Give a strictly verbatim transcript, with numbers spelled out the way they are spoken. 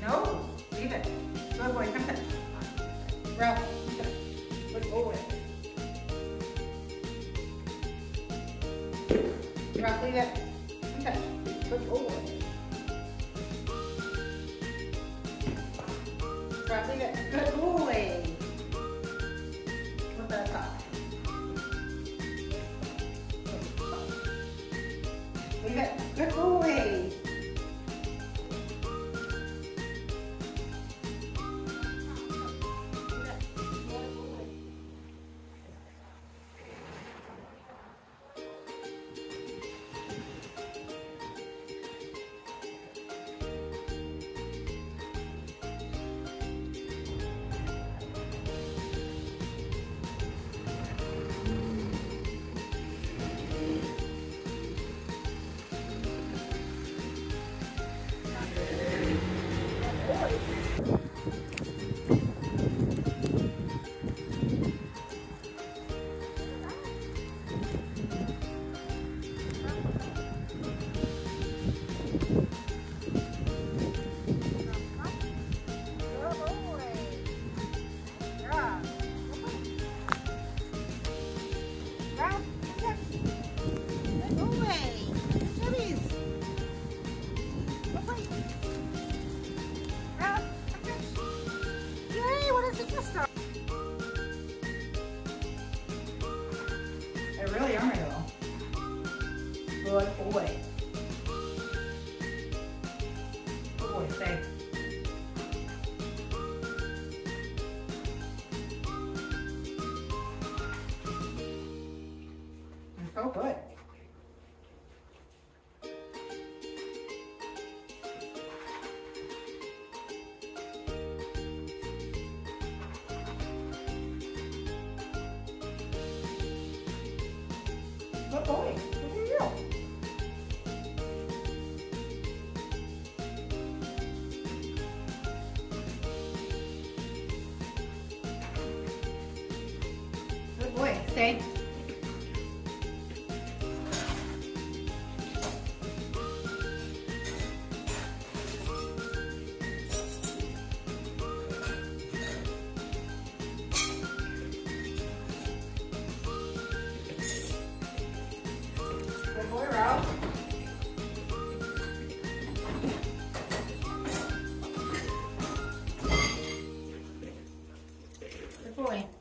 No, leave it. Good boy, come touch. Ralph, good boy. Ralph, leave it. Come touch. Good boy. Ralph, leave it. Good boy. What about top? Leave it. Good boy. They really are though. Good boy. Good boy, stay. You're so good. Good boy. Look at you. Good boy. Stay. Good boy, Ralph. Good boy.